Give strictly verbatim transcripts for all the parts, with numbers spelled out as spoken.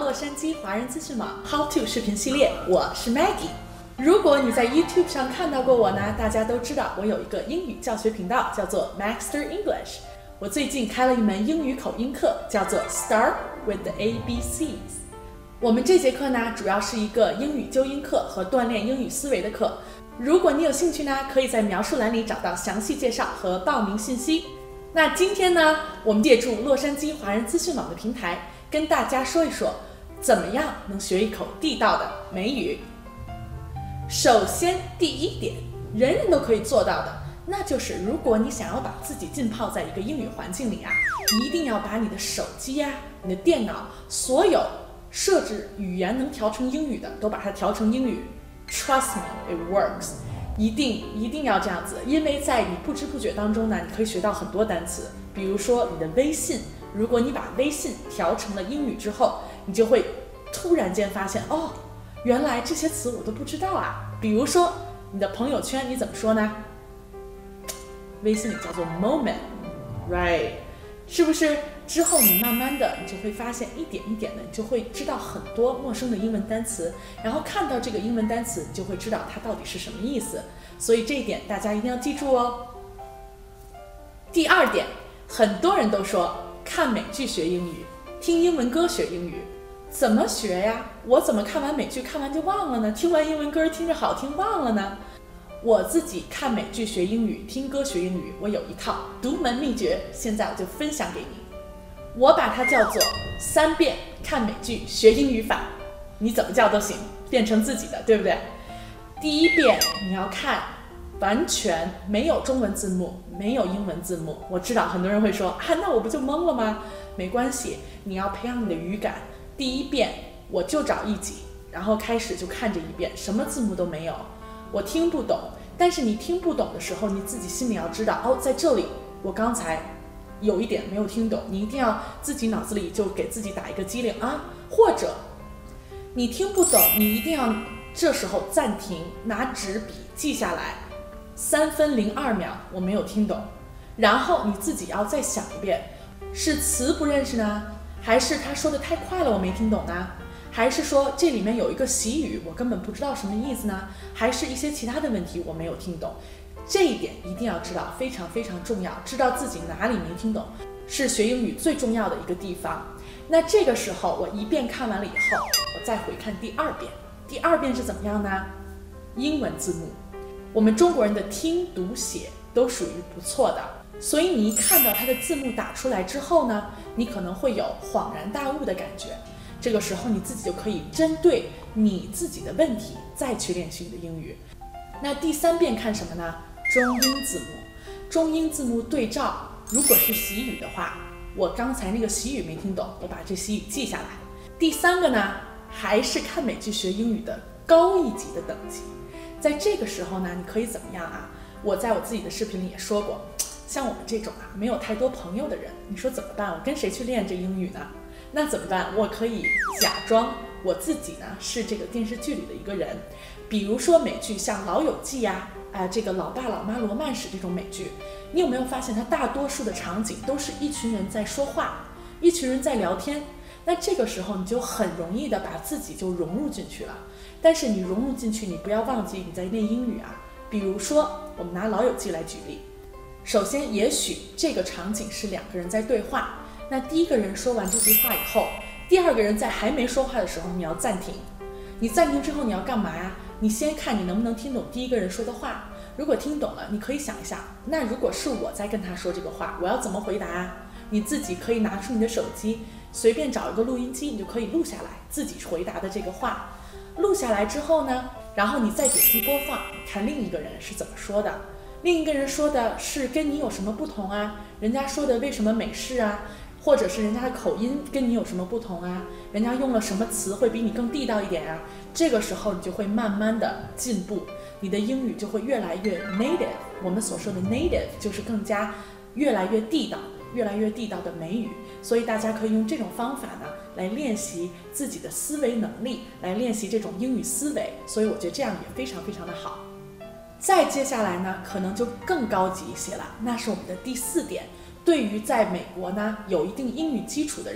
洛杉矶华人资讯网 How to 视频系列，我是 Maggie。如果你在 YouTube 上看到过我呢，大家都知道我有一个英语教学频道，叫做 Maxter English。我最近开了一门英语口音课，叫做 Start with the A B Cs。我们这节课呢，主要是一个英语纠音课和锻炼英语思维的课。如果你有兴趣呢，可以在描述栏里找到详细介绍和报名信息。那今天呢，我们借助洛杉矶华人资讯网的平台，跟大家说一说，怎么样能学一口地道的美语。首先，第一点，人人都可以做到的，那就是如果你想要把自己浸泡在一个英语环境里啊，你一定要把你的手机呀、啊、你的电脑，所有设置语言能调成英语的，都把它调成英语。Trust me, it works。一定一定要这样子，因为在你不知不觉当中呢，你可以学到很多单词。比如说你的微信，如果你把微信调成了英语之后，你就会突然间发现，哦，原来这些词我都不知道啊。比如说你的朋友圈，你怎么说呢？微信里叫做 moment，right？ 是不是？之后你慢慢的，你就会发现一点一点的，你就会知道很多陌生的英文单词，然后看到这个英文单词，你就会知道它到底是什么意思。所以这一点大家一定要记住哦。第二点，很多人都说看美剧学英语，听英文歌学英语，怎么学呀？我怎么看完美剧看完就忘了呢？听完英文歌听着好听忘了呢？我自己看美剧学英语，听歌学英语，我有一套独门秘诀，现在我就分享给你。我把它叫做三遍看美剧学英语法，你怎么叫都行，变成自己的，对不对？第一遍你要看完全没有中文字幕，没有英文字幕。我知道很多人会说啊，那我不就懵了吗？没关系，你要培养你的语感。第一遍我就找一集，然后开始就看这一遍，什么字幕都没有，我听不懂。但是你听不懂的时候，你自己心里要知道，哦，在这里我刚才有一点没有听懂，你一定要自己脑子里就给自己打一个机灵啊，或者你听不懂，你一定要这时候暂停，拿纸笔记下来，三分零二秒我没有听懂，然后你自己要再想一遍，是词不认识呢，还是他说的太快了我没听懂呢？还是说这里面有一个习语我根本不知道什么意思呢？还是一些其他的问题我没有听懂？这一点一定要知道，非常非常重要，知道自己哪里没听懂，是学英语最重要的一个地方。那这个时候我一遍看完了以后，我再回看第二遍。第二遍是怎么样呢？英文字幕，我们中国人的听读写都属于不错的，所以你一看到它的字幕打出来之后呢，你可能会有恍然大悟的感觉。这个时候你自己就可以针对你自己的问题再去练习你的英语。那第三遍看什么呢？中英字幕，中英字幕对照，如果是习语的话，我刚才那个习语没听懂，我把这习语记下来。第三个呢，还是看美剧学英语的高一级的等级。在这个时候呢，你可以怎么样啊？我在我自己的视频里也说过，像我们这种啊没有太多朋友的人，你说怎么办？我跟谁去练这英语呢？那怎么办？我可以假装我自己呢是这个电视剧里的一个人，比如说美剧像《老友记》呀。呃，这个老爸老妈罗曼史这种美剧，你有没有发现它大多数的场景都是一群人在说话，一群人在聊天？那这个时候你就很容易的把自己就融入进去了。但是你融入进去，你不要忘记你在练英语啊。比如说，我们拿老友记来举例。首先，也许这个场景是两个人在对话，那第一个人说完这句话以后，第二个人在还没说话的时候，你要暂停。你暂停之后你要干嘛呀？你先看你能不能听懂第一个人说的话，如果听懂了，你可以想一下，那如果是我在跟他说这个话，我要怎么回答啊？你自己可以拿出你的手机，随便找一个录音机，你就可以录下来自己回答的这个话。录下来之后呢，然后你再点击播放，看另一个人是怎么说的。另一个人说的是跟你有什么不同啊？人家说的为什么美式啊？或者是人家的口音跟你有什么不同啊？人家用了什么词会比你更地道一点啊？这个时候你就会慢慢的进步，你的英语就会越来越 native。我们所说的 native 就是更加越来越地道，越来越地道的美语。所以大家可以用这种方法呢来练习自己的思维能力，来练习这种英语思维。所以我觉得这样也非常非常的好。再接下来呢，可能就更高级一些了，那是我们的第四点。对于在美国呢有一定英语基础的人，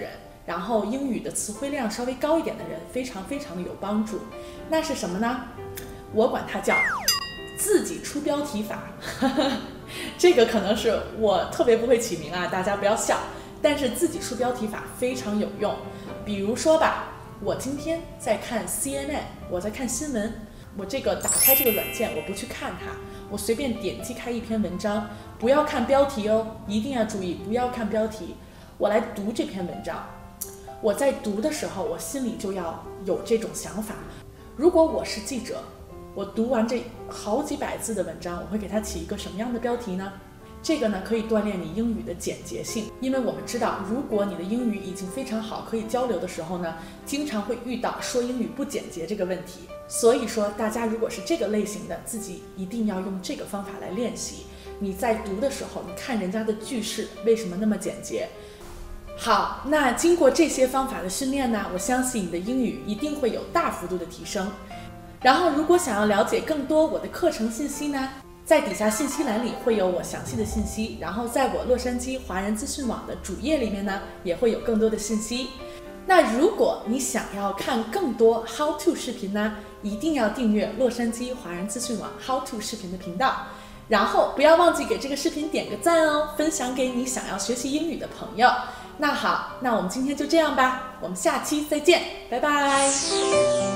然后英语的词汇量稍微高一点的人非常非常的有帮助。那是什么呢？我管它叫自己出标题法。这个可能是我特别不会起名啊，大家不要笑。但是自己出标题法非常有用。比如说吧，我今天在看 C N N， 我在看新闻，我这个打开这个软件，我不去看它，我随便点击开一篇文章，不要看标题哦，一定要注意不要看标题。我来读这篇文章，我在读的时候，我心里就要有这种想法。如果我是记者，我读完这好几百字的文章，我会给它起一个什么样的标题呢？这个呢，可以锻炼你英语的简洁性，因为我们知道，如果你的英语已经非常好，可以交流的时候呢，经常会遇到说英语不简洁这个问题。所以说，大家如果是这个类型的，自己一定要用这个方法来练习。你在读的时候，你看人家的句式为什么那么简洁？好，那经过这些方法的训练呢，我相信你的英语一定会有大幅度的提升。然后，如果想要了解更多我的课程信息呢，在底下信息栏里会有我详细的信息，然后在我洛杉矶华人资讯网的主页里面呢，也会有更多的信息。那如果你想要看更多 How to 视频呢，一定要订阅洛杉矶华人资讯网 How to 视频的频道，然后不要忘记给这个视频点个赞哦，分享给你想要学习英语的朋友。那好，那我们今天就这样吧，我们下期再见，拜拜。